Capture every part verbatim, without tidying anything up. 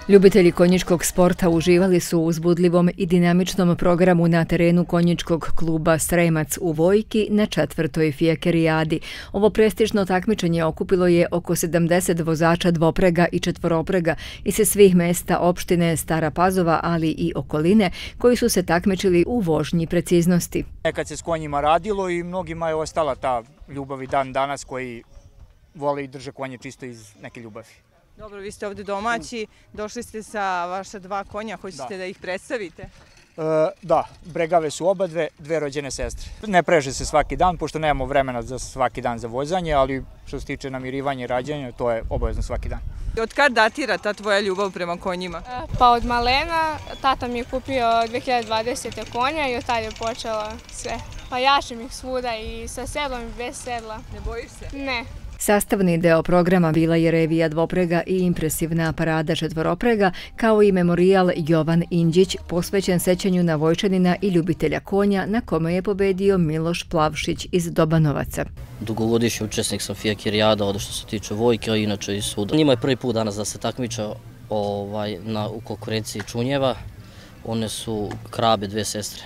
Ljubitelji konjičkog sporta uživali su u uzbudljivom i dinamičnom programu na terenu konjičkog kluba Sremac u Vojki na četvrtoj fijakerijadi. Ovo prestižno takmičenje okupilo je oko sedamdeset vozača dvoprega i četvoroprega i sa svih mesta opštine Stara Pazova, ali i okoline, koji su se takmičili u vožnji preciznosti. Nekad se s konjima radilo i mnogima je ostala ta ljubav i dan danas koji vole i drže konje čisto iz neke ljubavi. Dobro, vi ste ovdje domaći, došli ste sa vaša dva konja, hoćete da ih predstavite? Da, bregave su oba dve, dve rođene sestre. Ne preže se svaki dan, pošto nemamo vremena za svaki dan za vozanje, ali što se tiče namirivanja i rađanja, to je obavezno svaki dan. Od kad datira ta tvoja ljubav prema konjima? Pa od malena, tata mi je kupio dve hiljade dvadesete konja i od tada je počelo sve. Pa jašem ih svuda i sa sedlom i bez sedla. Ne bojiš se? Ne. Sastavni deo programa bila je revija dvoprega i impresivna parada četvoroprega, kao i memorijal Jovan Indjić, posvećen sećanju na Vojčanina i ljubitelja konja, na kome je pobedio Miloš Plavšić iz Dobanovaca. Dugogodišnji učesnik sam fijakerijada, od što se tiče Vojke, a inače i suda. Njima je prvi put danas da se takmiče u konkurenciji čunjeva. One su krabe, dve sestre.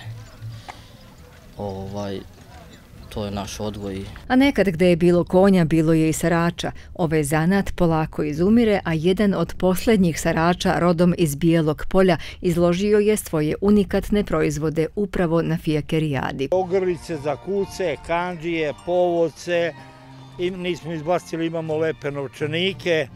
To je naš odgoj. A nekad gde je bilo konja, bilo je i sarača. Ovaj zanat polako izumire, a jedan od posljednjih sarača rodom iz Bijelog Polja izložio je svoje unikatne proizvode upravo na fijakerijadi. Ogrlice za kuce, kandžije, povodce, nismo izbacili, imamo lepe novčanike,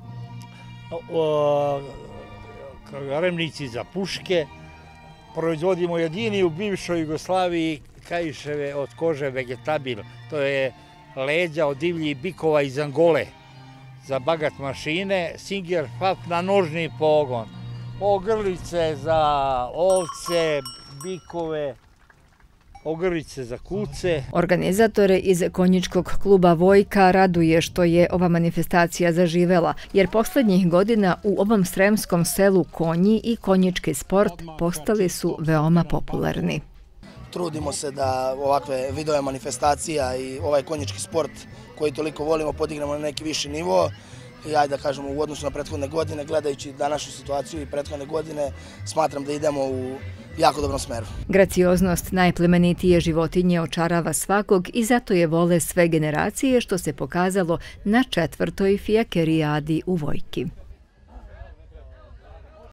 remnici za puške, proizvodimo jedini u bivšoj Jugoslaviji kaiševe od kože vegetabil, to je leđa od divljih bikova iz Angole za bagat mašine, Singer Pfaff na nožni pogon, ogrlice za ovce, bikove, ogrlice za kuce. Organizatore iz konjičkog kluba Vojka raduje što je ova manifestacija zaživela, jer posljednjih godina u ovom sremskom selu konji i konjički sport postali su veoma popularni. Trudimo se da ovakve vidove manifestacija i ovaj konjički sport koji toliko volimo podignemo na neki viši nivo. I ajde da kažemo u odnosu na prethodne godine, gledajući današnju situaciju i prethodne godine, smatram da idemo u jako dobrom smeru. Gracioznost najplemenitije životinje očarava svakog i zato je vole sve generacije, što se pokazalo na četvrtoj fijakerijadi u Vojki.